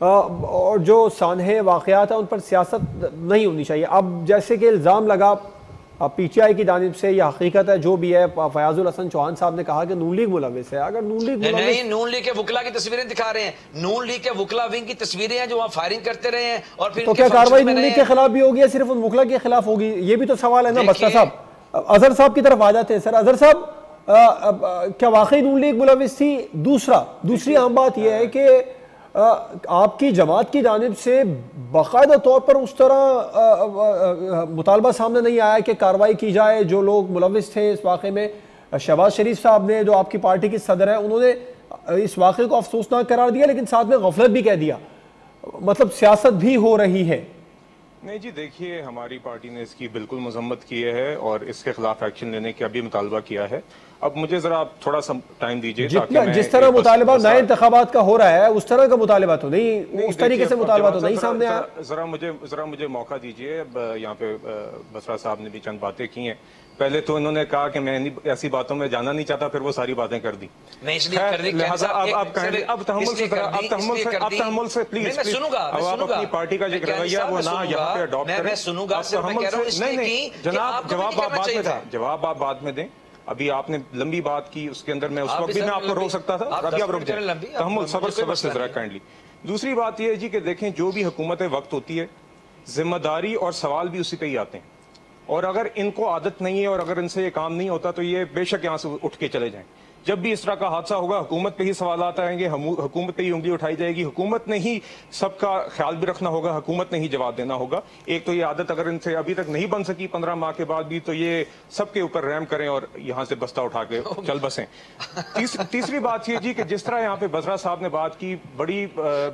اور جو سانحے واقعات ہیں ان پر سیاست نہیں ہونی چاہیے. اب جیسے کہ الزام لگا پی ٹی آئی کی جانب سے، یہ حقیقت ہے جو بھی ہے، فیاض الحسن چوہان صاحب نے کہا کہ نون لیگ ملوث ہے. اگر نون لیگ ملوث نہیں، نون لیگ کے وکلا کی تصویریں دکھا رہے ہیں، نون لیگ کے وکلا ونگ کی تصویریں ہیں جو وہاں فائرنگ کرتے رہے ہیں. اور پھر تو کیا کاروائی نون لیگ کے خلاف بھی ہوگی یا صرف ان وکلا کے خلاف ہوگی؟ یہ بھی تو سوال ہے نا. بستہ صاحب اظہر صاحب کی طرف آ جاتے ہیں. سر اظہر صاحب کیا واقعی نون لیگ ملوث تھی؟ دوسرا دوسری اہم بات یہ ہے کہ آپ کی جماعت کی جانب سے باقاعدہ طور پر اس طرح مطالبہ سامنے نہیں آیا کہ کارروائی کی جائے جو لوگ ملوث تھے اس واقعے میں. شہباز شریف صاحب نے جو آپ کی پارٹی کی صدر ہیں انہوں نے اس واقعے کو افسوسناک قرار دیا لیکن ساتھ میں غفلت بھی کہہ دیا. مطلب سیاست بھی ہو رہی ہے. نہیں جی دیکھیے ہماری پارٹی نے اس کی بالکل مذمت کی ہے اور اس کے خلاف ایکشن لینے کا بھی مطالبہ کیا ہے. اب مجھے ذرا آپ تھوڑا سا ٹائم دیجیے. جس طرح مطالبہ نئے انتخابات کا ہو رہا ہے اس طرح کا مطالبہ تو نہیں, اس طریقے سے مطالبہ تو نہیں سامنے آیا. ذرا مجھے ذرا مجھے موقع دیجیے. اب یہاں پہ بسرا صاحب نے بھی چند باتیں کی ہیں. پہلے تو انہوں نے کہا کہ میں ایسی باتوں میں جانا نہیں چاہتا, پھر وہ ساری باتیں کر دی. لہٰذا اب اب تحمل سے اب تحمل سے اب تحمل سے پلیز اب آپ اپنی پارٹی کا جو رویہ وہ نہ یہاں پہ اڈاپٹ کریں. نہیں نہیں جناب, جواب آپ بعد میں دیں, جواب آپ بعد میں دیں. ابھی آپ نے لمبی بات کی, اس کے اندر میں اس وقت بھی میں آپ کو روک سکتا تھا. ابھی آپ روک دیں. تحمل صبر صبر سے ذرا کائنڈلی. دوسری بات یہ ہے جی کہ دیکھیں جو بھی حکومت وقت ہوتی ہے ذمہ داری اور سوال بھی اسی پہ ہی آتے ہیں, اور اگر ان کو عادت نہیں ہے اور اگر ان سے یہ کام نہیں ہوتا تو یہ بے شک یہاں سے اٹھ کے چلے جائیں. جب بھی اس طرح کا حادثہ ہوگا حکومت پہ ہی سوالات آئیں گے, حکومت پہ ہی انگلی اٹھائی جائے گی, حکومت نے ہی سب کا خیال بھی رکھنا ہوگا, حکومت نے ہی جواب دینا ہوگا. ایک تو یہ عادت اگر ان سے ابھی تک نہیں بن سکی پندرہ ماہ کے بعد بھی, تو یہ سب کے اوپر رحم کریں اور یہاں سے بستہ اٹھا کے چل بسیں. تیسری بات یہ جی کہ جس طرح یہاں پہ بزرا صاحب نے بات کی, بڑی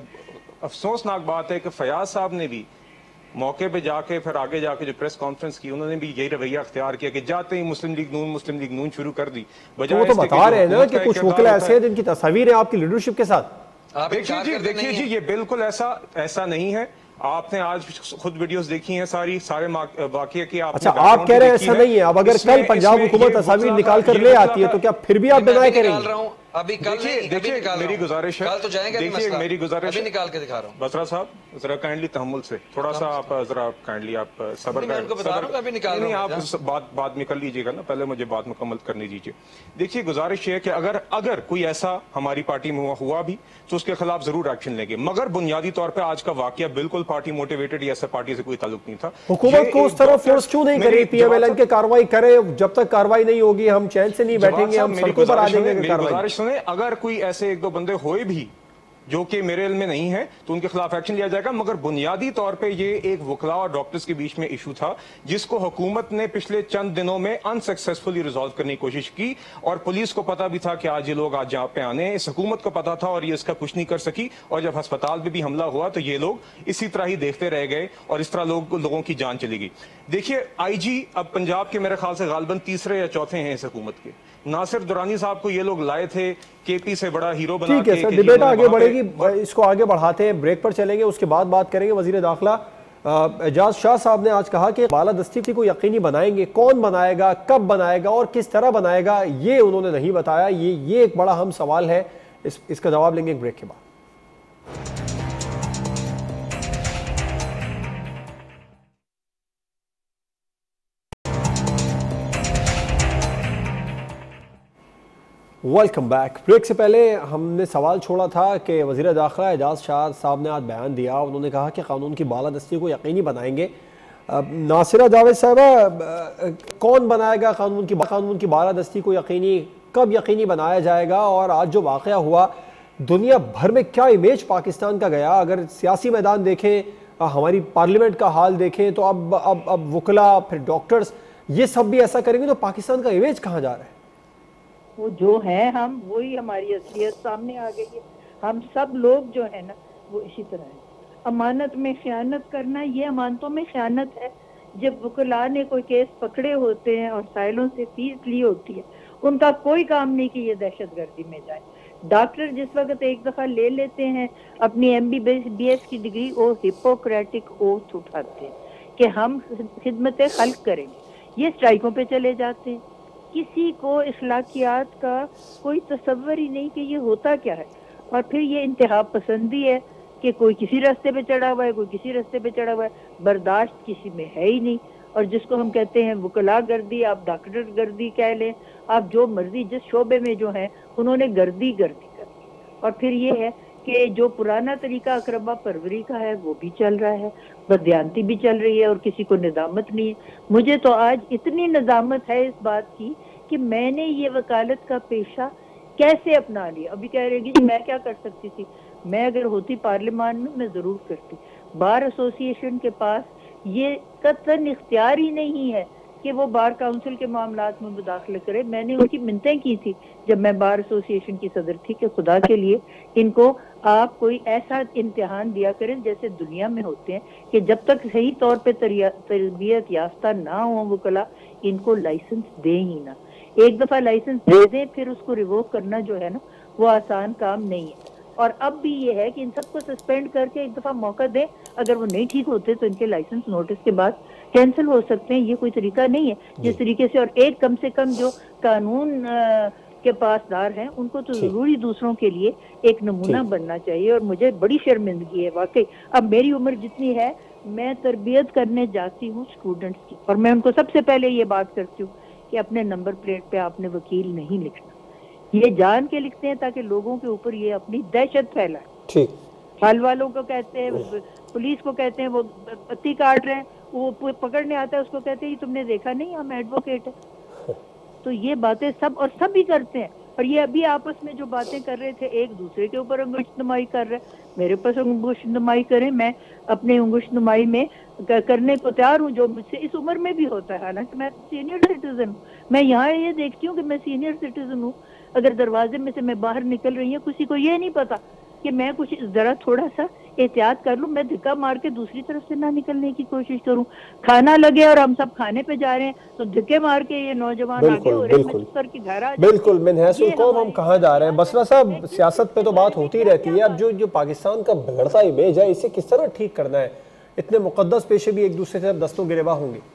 افسوسناک بات ہے کہ فیاض صاحب نے بھی موقع پہ جا کے پھر آگے جا کے جو پریس کانفرنس کی انہوں نے بھی یہی رویہ اختیار کیا کہ جاتے ہی مسلم لیگ نون مسلم لیگ نون شروع کر دی. وہ تو بتا رہے ہیں نا کہ کچھ وکلا ایسے ہیں جن کی تصاویر ہیں آپ کی لیڈرشپ کے ساتھ. دیکھیے جی دیکھیے جی یہ بالکل ایسا ایسا نہیں ہے. آپ نے آج خود ویڈیوز دیکھی ہیں ساری سارے واقعے کی. اچھا آپ کہہ رہے ہیں ایسا نہیں ہے. اب اگر کل پنجاب حکومت تصاویر نکال کر لے آتی ہے تو کیا پھر بھی آپ ڈینائی کریں گے؟ ابھی کل نہیں, ابھی نکال رہا ہوں. میری گزارش ہے, کل تو جائیں گے نہیں مسئلہ, میری گزارش ابھی نکال کے دکھا رہا ہوں. بسرا صاحب ذرا کائنڈلی تحمل سے تھوڑا سا آپ ذرا کائنڈلی آپ صبر کریں. نہیں آپ بات بعد میں کر لیجیے گا نا, پہلے مجھے بات مکمل کرنے دیجیے. دیکھیے گزارش یہ ہے کہ اگر اگر کوئی ایسا ہماری پارٹی میں ہوا بھی تو اس کے خلاف ضرور ایکشن لیں گے, مگر بنیادی طور پہ آج کا واقعہ بالکل پارٹی موٹیویٹڈ یا ایسا پارٹی سے کوئی تعلق نہیں تھا. حکومت کو اس طرح فورس کیوں نہیں کری پی ایم ایل این کے کاروائی کرے؟ جب تک کاروائی نہیں ہوگی ہم چین سے نہیں بیٹھیں گے, ہم سڑکوں پر آ جائیں گے. میری گزارش سنیں, اگر کوئی ایسے ایک دو بندے ہوئے بھی جو کہ میرے علم میں نہیں ہے تو ان کے خلاف ایکشن لیا جائے گا, مگر بنیادی طور پہ یہ ایک وکلاء اور ڈاکٹرز کے بیچ میں ایشو تھا جس کو حکومت نے پچھلے چند دنوں میں انسکسیسفلی ریزالو کرنے کی کوشش کی, اور پولیس کو پتا بھی تھا کہ آج یہ لوگ آج جہاں پہ آنے, اس حکومت کو پتا تھا اور یہ اس کا کچھ نہیں کر سکی, اور جب ہسپتال پہ بھی حملہ ہوا تو یہ لوگ اسی طرح ہی دیکھتے رہ گئے اور اس طرح لوگ لوگوں کی جان چلی گئی. دیکھیے آئی جی اب پنجاب کے میرے خیال سے غالباً تیسرے یا چوتھے ہیں اس حکومت کے. ناصر درانی صاحب کو یہ لوگ لائے تھے کے پی سے بڑا ہیرو بنا کے. ٹھیک ہے سر, ڈیبیٹ آگے بڑھے گی, اس کو آگے بڑھاتے ہیں, بریک پر چلیں گے, اس کے بعد بات کریں گے. وزیر داخلہ اعجاز شاہ صاحب نے آج کہا کہ بالادستی کو یقینی بنائیں گے. کون بنائے گا, کب بنائے گا اور کس طرح بنائے گا یہ انہوں نے نہیں بتایا. یہ یہ ایک بڑا اہم سوال ہے, اس اس کا جواب لیں گے ایک بریک کے بعد. Welcome back. بریک سے پہلے ہم نے سوال چھوڑا تھا کہ وزیر داخلہ اعجاز شاہ صاحب نے آج بیان دیا, انہوں نے کہا کہ قانون کی بالادستی کو یقینی بنائیں گے. ناصرہ جاوید صاحبہ, کون بنائے گا قانون کی قانون کی بالادستی کو یقینی, کب یقینی بنایا جائے گا؟ اور آج جو واقعہ ہوا دنیا بھر میں کیا امیج پاکستان کا گیا؟ اگر سیاسی میدان دیکھیں, ہماری پارلیمنٹ کا حال دیکھیں تو اب اب اب وکلا پھر ڈاکٹرز یہ سب بھی ایسا کریں گے تو پاکستان کا امیج کہاں جا رہا ہے؟ وہ جو ہیں ہم وہی ہماری اصلیت سامنے آ گئی ہے. ہم سب لوگ جو ہیں نا وہ اسی طرح ہیں. امانت میں خیانت کرنا یہ امانتوں میں خیانت ہے. جب وکلاء نے کوئی کیس پکڑے ہوتے ہیں اور سائلوں سے فیس لی ہوتی ہے, ان کا کوئی کام نہیں کہ یہ دہشت گردی میں جائے. ڈاکٹر جس وقت ایک دفعہ لے لیتے ہیں اپنی ایم بی بی ایس کی ڈگری, وہ ہپوکریٹک اوتھ اٹھاتے ہیں کہ ہم خدمت خلق کریں گے, یہ اسٹرائکوں پہ چلے جاتے ہیں. کسی کو اخلاقیات کا کوئی تصور ہی نہیں کہ یہ ہوتا کیا ہے. اور پھر یہ انتہا پسندی ہے کہ کوئی کسی راستے پہ چڑھا ہوا ہے, کوئی کسی راستے پہ چڑھا ہوا ہے, برداشت کسی میں ہے ہی نہیں. اور جس کو ہم کہتے ہیں وکلا گردی, آپ ڈاکٹر گردی کہہ لیں, آپ جو مرضی جس شعبے میں جو ہیں انہوں نے گردی گردی کر دی. اور پھر یہ ہے کہ جو پرانا طریقہ اقربا پروری کا ہے وہ بھی چل رہا ہے, بدیانتی بھی چل رہی ہے اور کسی کو ندامت نہیں ہے. مجھے تو آج اتنی ندامت ہے اس بات کی کہ میں نے یہ وکالت کا پیشہ کیسے اپنا لیا. ابھی کہہ رہے گی جی میں کیا کر سکتی تھی, میں اگر ہوتی پارلیمان میں میں ضرور کرتی. بار ایسوسی ایشن کے پاس یہ قطعاً اختیار ہی نہیں ہے کہ وہ بار کاؤنسل کے معاملات میں مداخلت کرے. میں نے ان کی منتیں کی تھی جب میں بار ایسوسی ایشن کی صدر تھی کہ خدا کے لیے ان کو آپ کوئی ایسا امتحان دیا کریں جیسے دنیا میں ہوتے ہیں کہ جب تک صحیح طور پہ تربیت یافتہ نہ ہوں وکلا ان کو لائسنس دیں ہی نہ. ایک دفعہ لائسنس دے دیں پھر اس کو ریووک کرنا جو ہے نا وہ آسان کام نہیں ہے. اور اب بھی یہ ہے کہ ان سب کو سسپینڈ کر کے ایک دفعہ موقع دیں, اگر وہ نہیں ٹھیک ہوتے تو ان کے لائسنس نوٹس کے بعد کینسل ہو سکتے ہیں. یہ کوئی طریقہ نہیں ہے جس طریقے سے. اور ایک کم سے کم جو قانون کے پاسدار ہیں ان کو تو ضروری دوسروں کے لیے ایک نمونہ بننا چاہیے. اور مجھے بڑی شرمندگی ہے واقعی, اب میری عمر جتنی ہے میں تربیت کرنے جاتی ہوں اسٹوڈنٹس کی, اور میں ان کو سب سے پہلے یہ بات کرتی ہوں کہ اپنے نمبر پلیٹ پہ آپ نے وکیل نہیں لکھنا. یہ جان کے لکھتے ہیں تاکہ لوگوں کے اوپر یہ اپنی دہشت پھیلائے. حل والوں کو کہتے ہیں, پولیس کو کہتے ہیں وہ پتی کاٹ رہے ہیں, وہ پکڑنے آتا ہے اس کو کہتے ہیں تم نے دیکھا نہیں ہم ایڈوکیٹ ہیں. تو یہ باتیں سب اور سب ہی کرتے ہیں. اور یہ ابھی آپس میں جو باتیں کر رہے تھے ایک دوسرے کے اوپر انگشت نمائی کر رہے. میرے پاس انگشت نمائی کریں, میں اپنے انگشت نمائی میں کرنے کو تیار ہوں, جو مجھ سے اس عمر میں بھی ہوتا ہے. حالانکہ میں سینئر سٹیزن ہوں, میں یہاں یہ دیکھتی ہوں کہ میں سینئر سٹیزن ہوں. اگر دروازے میں سے میں باہر نکل رہی ہوں کسی کو یہ نہیں پتا کہ میں کچھ ذرا تھوڑا سا احتیاط کر لوں, میں دھکا مار کے دوسری طرف سے نہ نکلنے کی کوشش کروں. کھانا لگے اور ہم سب کھانے پہ جا رہے ہیں تو دھکے مار کے یہ نوجوان آگے ہو رہے ہیں سر کی گھر آ جائے. بالکل من حیث القوم ہم کہاں جا رہے ہیں. بسرا صاحب, سیاست پہ تو بات ہوتی رہتی ہے, اب جو جو پاکستان کا بگڑتا امیج ہے اسے کس طرح ٹھیک کرنا ہے؟ اتنے مقدس پیشے بھی ایک دوسرے سے دستوں گریباں ہوں گے.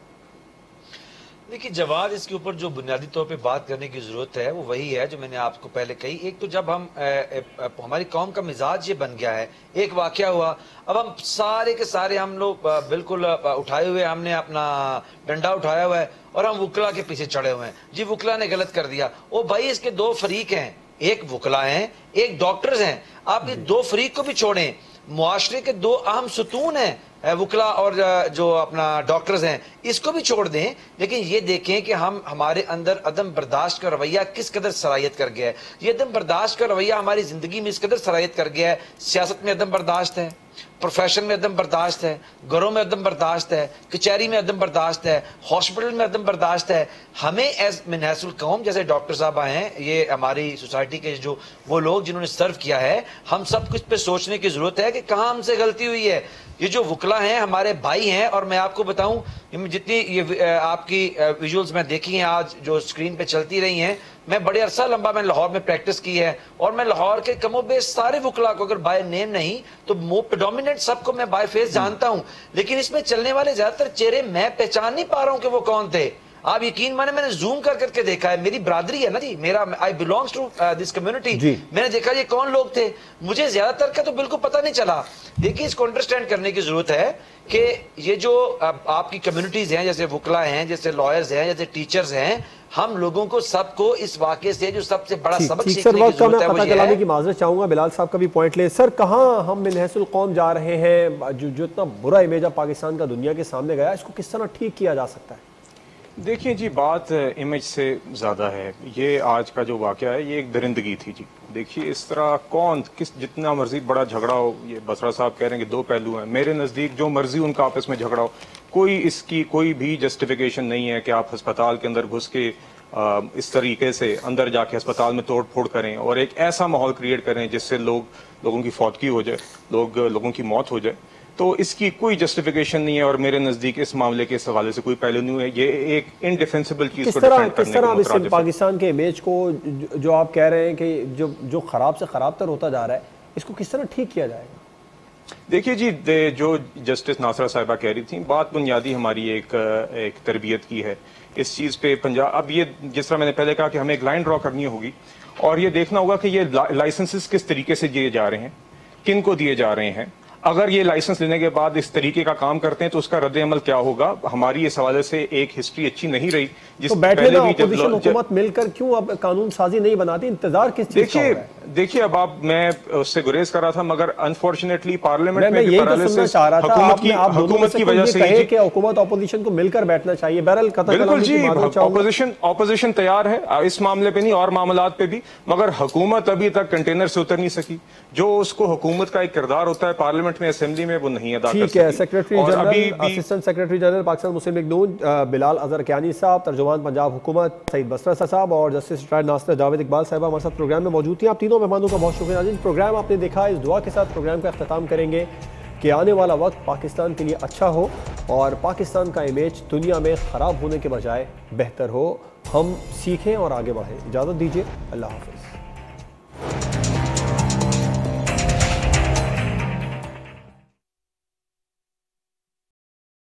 دیکھیے جواد, اس کے اوپر جو بنیادی طور پہ بات کرنے کی ضرورت ہے وہ وہی ہے جو میں نے آپ کو پہلے کہی. ایک تو جب ہم ہماری قوم کا مزاج یہ بن گیا ہے, ایک واقعہ ہوا, اب ہم سارے کے سارے ہم لوگ بالکل اٹھائے ہوئے, ہم نے اپنا ڈنڈا اٹھایا ہوا ہے اور ہم وکلا کے پیچھے چڑھے ہوئے ہیں. جی وکلا نے غلط کر دیا, او بھائی اس کے دو فریق ہیں, ایک وکلا ہیں ایک ڈاکٹرز ہیں. آپ یہ دو فریق کو بھی چھوڑیں, معاشرے کے دو اہم ستون ہیں وکلا اور جو اپنا ڈاکٹرز ہیں, اس کو بھی چھوڑ دیں. لیکن یہ دیکھیں کہ ہم ہمارے اندر عدم برداشت کا رویہ کس قدر سرایت کر گیا ہے. یہ عدم برداشت کا رویہ ہماری زندگی میں اس قدر سرایت کر گیا ہے. سیاست میں عدم برداشت ہے, پروفیشن میں عدم برداشت ہے, گھروں میں عدم برداشت ہے, کچہری میں عدم برداشت ہے, ہاسپٹل میں عدم برداشت ہے. ہمیں ایز من حیث القوم, جیسے ڈاکٹر صاحبہ ہیں, یہ ہماری سوسائٹی کے جو وہ لوگ جنہوں نے سرو کیا ہے, ہم سب کچھ پہ سوچنے کی ضرورت ہے کہ کہاں ہم سے غلطی ہوئی ہے. یہ جو وکلا ہیں ہمارے بھائی ہیں, اور میں آپ کو بتاؤں جتنی یہ آپ کی ویژولز میں دیکھی ہیں آج جو اسکرین پہ چلتی رہی ہیں, میں بڑے عرصہ لمبا میں لاہور میں پریکٹس کی ہے, اور میں لاہور کے کم و بیش سارے وکلا کو اگر بائی نیم نہیں تو پریڈومیننٹ سب کو میں بائی فیس جانتا ہوں. لیکن اس میں چلنے والے زیادہ تر چہرے میں پہچان نہیں پا رہا ہوں کہ وہ کون تھے. آپ یقین مانے میں نے زوم کر کر کے دیکھا ہے, میری برادری ہے نا جی, میرا I belongs to this community, میں نے دیکھا یہ کون لوگ تھے, مجھے زیادہ تر کا تو بالکل پتہ نہیں چلا. دیکھیے اس کو انڈرسٹینڈ کرنے کی ضرورت ہے کہ یہ جو آپ کی کمیونٹیز ہیں, جیسے وکلا ہیں, جیسے لائرز ہیں, جیسے ٹیچرز ہیں, ہم لوگوں کو سب کو اس واقعے سے جو سب سے بڑا سبق سیکھنے کی ضرورت ہے وہ یہ ہے. کی معذرت چاہوں گا, بلال صاحب کا بھی پوائنٹ لے. سر کہاں ہم من حیث القوم جا رہے ہیں؟ جو جو اتنا برا امیج پاکستان کا دنیا کے سامنے گیا, اس کو کس طرح ٹھیک کیا جا سکتا ہے؟ دیکھیں جی, بات امیج سے زیادہ ہے. یہ آج کا جو واقعہ ہے یہ ایک درندگی تھی جی. دیکھیے اس طرح کون کس جتنا مرضی بڑا جھگڑا ہو, یہ بسرا صاحب کہہ رہے ہیں کہ دو پہلو ہیں, میرے نزدیک جو مرضی ان کا آپس میں جھگڑا ہو, کوئی اس کی کوئی بھی جسٹیفیکیشن نہیں ہے کہ آپ ہسپتال کے اندر گھس کے اس طریقے سے اندر جا کے ہسپتال میں توڑ پھوڑ کریں اور ایک ایسا ماحول کریٹ کریں جس سے لوگ لوگوں کی فوتگی ہو جائے, لوگ لوگوں کی موت ہو جائے. تو اس کی کوئی جسٹیفیکیشن نہیں ہے, اور میرے نزدیک اس معاملے کے اس حوالے سے کوئی پہلو نہیں ہے. یہ ایک انڈیفینسبل چیز کو ڈیفینڈ کرنے کس طرح آپ اس پاکستان کے امیج کو جو آپ کہہ رہے ہیں کہ جو جو خراب سے خراب تر ہوتا جا رہا ہے, اس کو کس طرح ٹھیک کیا جائے گا؟ دیکھیے جی, جو جسٹس ناصرہ صاحبہ کہہ رہی تھیں, بات بنیادی ہماری ایک ایک تربیت کی ہے اس چیز پہ. پنجاب اب یہ جس طرح میں نے پہلے کہا کہ ہمیں ایک لائن ڈرا کرنی ہوگی اور یہ دیکھنا ہوگا کہ یہ لائسنسز کس طریقے سے دیے جا رہے ہیں, کن کو دیے جا رہے ہیں. اگر یہ لائسنس لینے کے بعد اس طریقے کا کام کرتے ہیں تو اس کا رد عمل کیا ہوگا. ہماری اس حوالے سے ایک ہسٹری اچھی نہیں رہی. جس تو بیٹھے نا اپوزیشن حکومت مل کر کیوں اب قانون سازی نہیں بناتی, انتظار کس چیز کا ہو رہا ہے؟ دیکھیے اب آپ, میں اس سے گریز کر رہا تھا, مگر انفارچونیٹلی پارلیمنٹ میں یہی تو سننا چاہ رہا تھا, آپ نے آپ دونوں سے کوئی یہ کہے کہ حکومت اپوزیشن کو مل کر بیٹھنا چاہیے. بہرحال بالکل جی, اپوزیشن اپوزیشن تیار ہے اس معاملے پہ نہیں اور معاملات پہ بھی, مگر حکومت ابھی تک کنٹینر سے اتر نہیں سکی. جو اس کو حکومت کا ایک کردار ہوتا ہے پارلیمنٹ میں, اسمبلی میں, وہ نہیں ادا کر سکی. ٹھیک ہے, secretary general assistant secretary general Pakistan Muslim League Noon Bilal Azhar Kiani صاحب, ترجمان پنجاب حکومت سعید بسرا صاحب اور جسٹس ریٹائرڈ ناصرہ جاوید اقبال صاحبہ ہمارے ساتھ پروگرام میں موجود تھیں. آپ تینوں तीनों मेहमानों का बहुत शुक्रिया। नाज़रीन, प्रोग्राम आपने देखा, इस दुआ के साथ प्रोग्राम का अख्ताम करेंगे कि आने वाला वक्त पाकिस्तान के लिए अच्छा हो और पाकिस्तान का इमेज दुनिया में ख़राब होने के बजाय बेहतर हो। हम सीखें और आगे बढ़ें। इजाज़त दीजिए, अल्लाह हाफ़िज़।